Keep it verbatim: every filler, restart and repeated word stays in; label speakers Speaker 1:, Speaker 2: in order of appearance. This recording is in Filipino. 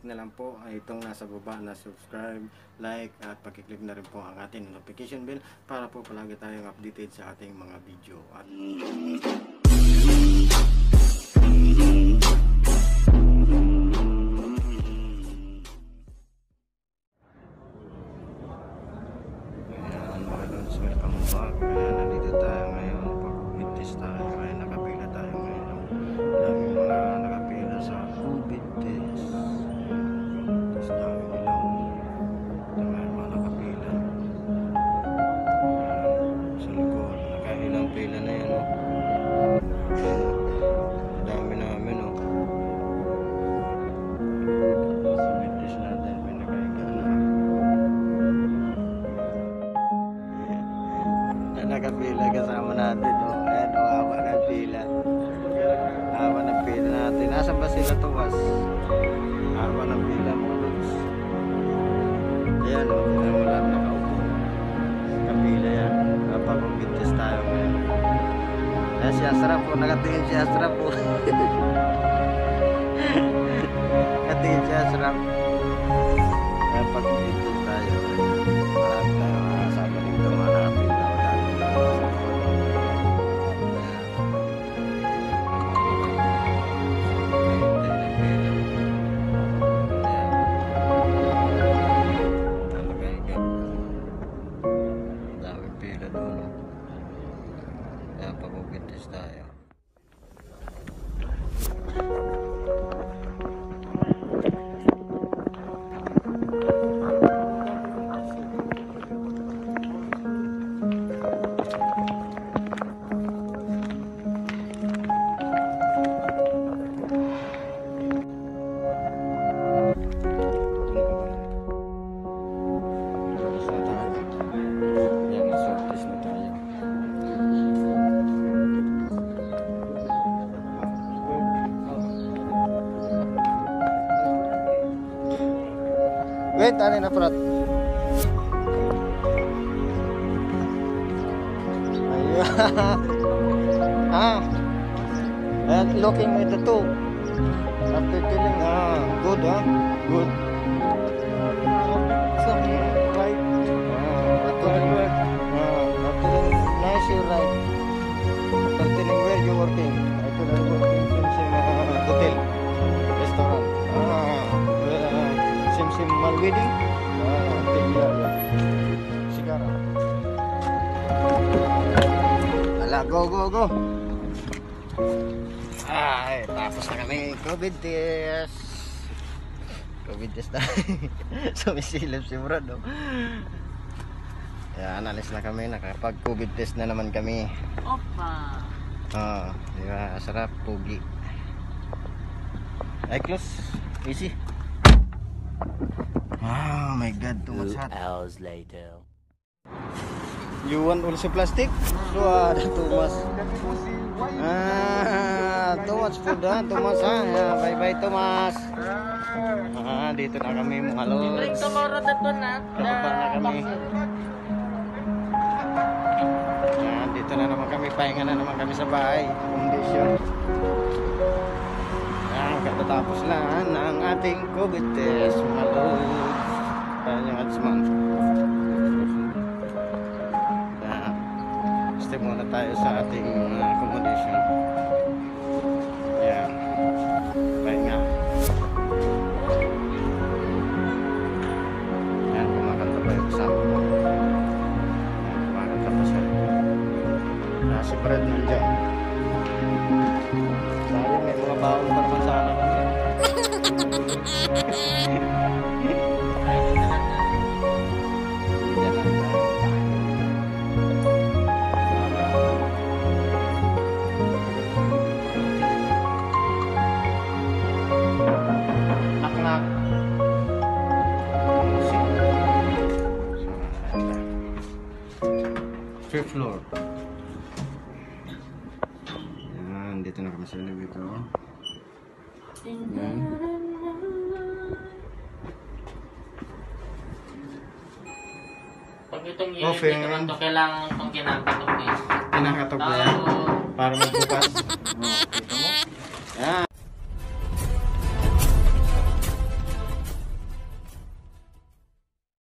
Speaker 1: na lang po itong nasa baba na subscribe, like at pakiclick na rin po ang ating notification bell para po palagi tayong updated sa ating mga video. At ayan, mga lods, welcome back. Ayan, nandito tayo ngayon. Pag-COVID-test tayo. Ayan, nakapila tayo ngayon. Daming mga nakapila sa COVID test. Tapos dami nilang daming mga nakapila. Ayan, sa likod. Nakailang pila na yan, oh. Ayan, oh. Dami namin, oh. COVID test natin. May nakaiga na. Nakapila kasama natin, oh. Ayan, oh, hawa ng pila. Hawa ng pila natin. Nasaan ba sila tuwas? Hawa ng pila mo, Lods. Ayan, oh. Ayan, wala nakaupo. Kapila yan. Kapag-COVID test tayo ngayon. Ayan, si Asra po. Nakatingin si Asra po. Nakatingin si Asra. Ayan, pag-COVID test tayo. Marami tayo makakasama dito mga nakapila. Pag-COVID-test tayo. Wait, ano na prat? Ayun. Ah. And looking at the two. After killing, ah, good, ah, good. Some right. Ah, after work. Ah, after nice, you right. After telling where you working. After I working in some uh, hotel, restaurant. Ah. Sim Malwedding, ah, tinggal ya, sekarang. Ala, go, go, go. Ay, tapos na kami COVID test. COVID test na. Sumisilip si Brad, no? Yan, alis na kami, nakapag-COVID test na naman kami.
Speaker 2: Opa.
Speaker 1: Ah, di ba, sarap, pugi. Ay, close, easy. Oh my god, too much hot.
Speaker 3: Two hours later.
Speaker 1: You want also plastic? So, uh, too much. Ah, too much food, ha? Too much, ha? Yeah, bye bye, Thomas. Ah, dito na kami, mga lods.
Speaker 2: Tomorrow na to na.
Speaker 1: Bababa na kami. Ah, dito na naman kami, pahinga na naman kami sa bahay. Condition. Yan, katatapos lang ng ating COVID test, mga lods. Ayan yung adsman. Yan. Stay muna tayo sa ating uh, accommodation. Yan. Baik nga. Yan, kumakanta pa yung kasama ko. Yan, kumakanta pa siya. Yan, si Fred nandiyan. Sayang, may mga baon pa naman sana kasi. Knock-knock. Fifth floor. Yan, dito na kami sa elevator. Yan.
Speaker 2: Pag itong
Speaker 1: Okay.
Speaker 2: unit naman to, kailangan itong kinakatok eh.
Speaker 1: Kinakatok ba yan? Para magbukas. Oh, dito mo. Yan.